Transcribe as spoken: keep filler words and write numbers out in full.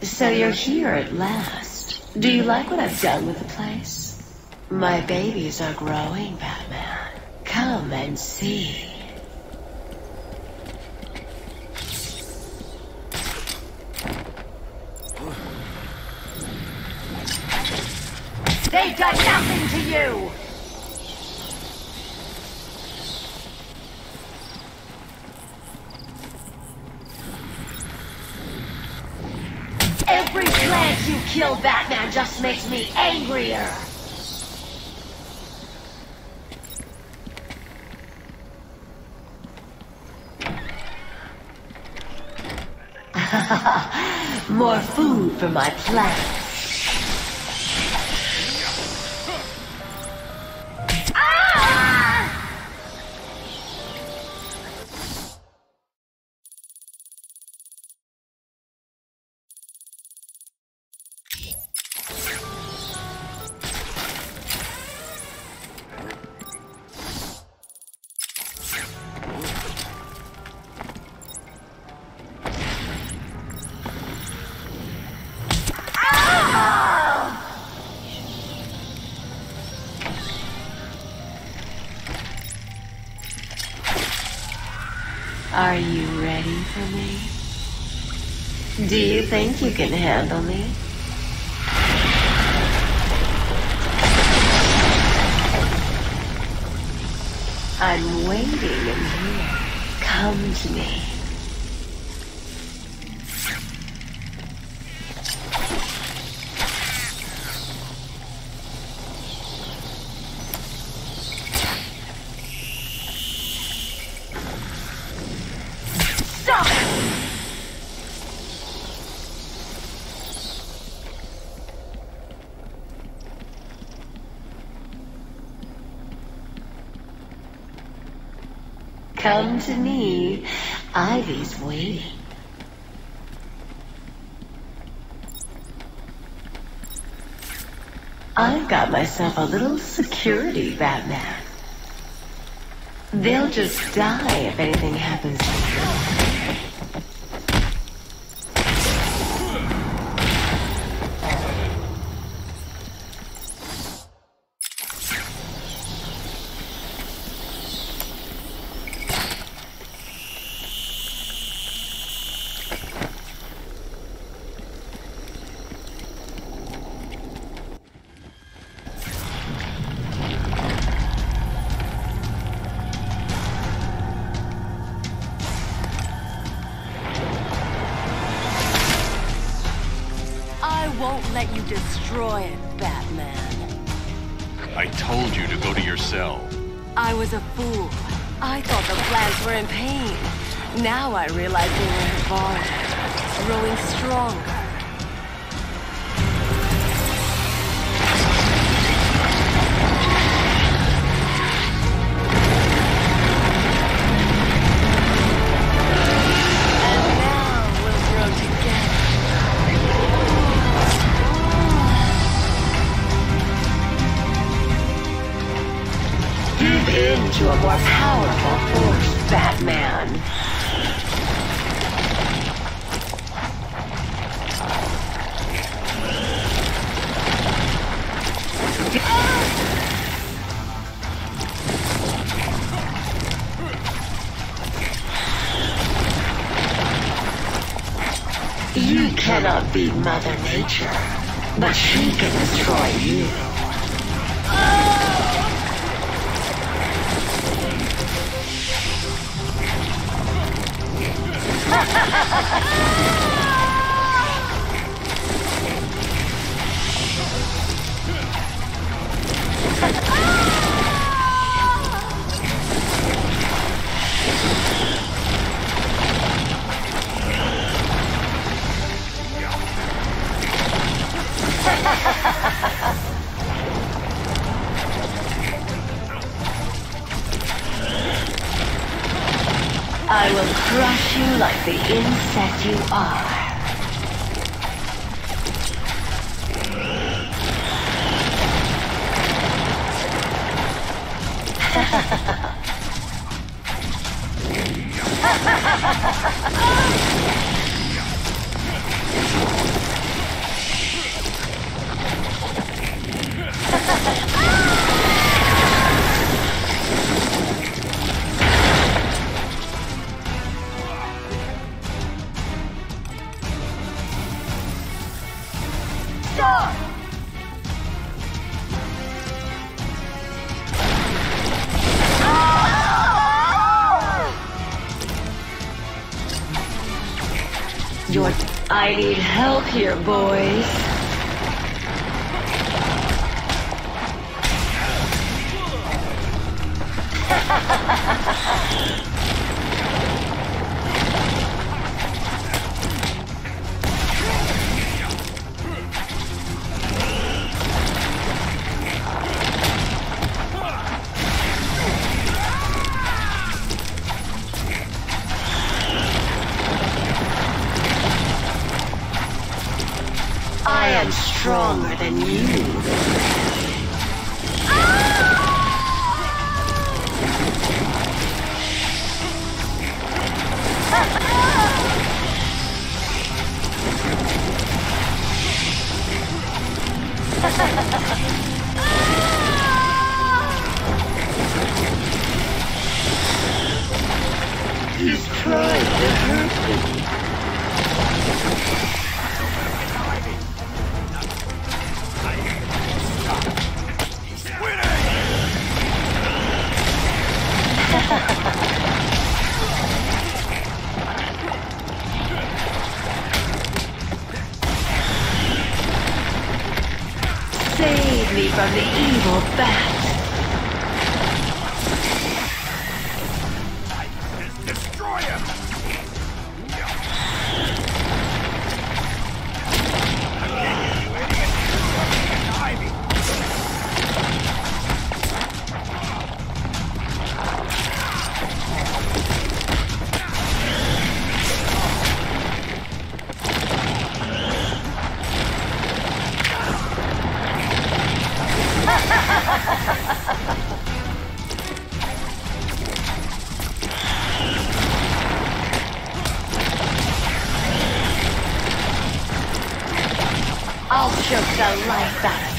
So you're here at last. Do you like what I've done with the place? My babies are growing, Batman. Come and see. They've done nothing to you! Every plant you kill, Batman, just makes me angrier! More food for my plants. Are you ready for me? Do you think you can handle me? I'm waiting in here. Come to me. Come to me. Ivy's waiting. I've got myself a little security, Batman. They'll just die if anything happens to them. Won't let you destroy it, Batman. I told you to go to your cell. I was a fool. I thought the plants were in pain. Now I realize they were evolving, growing stronger. And now we'll grow together. Give in to a more powerful force, Batman. You cannot beat Mother Nature, but she can destroy you. I will crush you like the insect you are. Your... I need help here, boys. I am stronger than you. He's trying to hurt me. Save me from the evil bat. Destroy him! I'll choke the life out of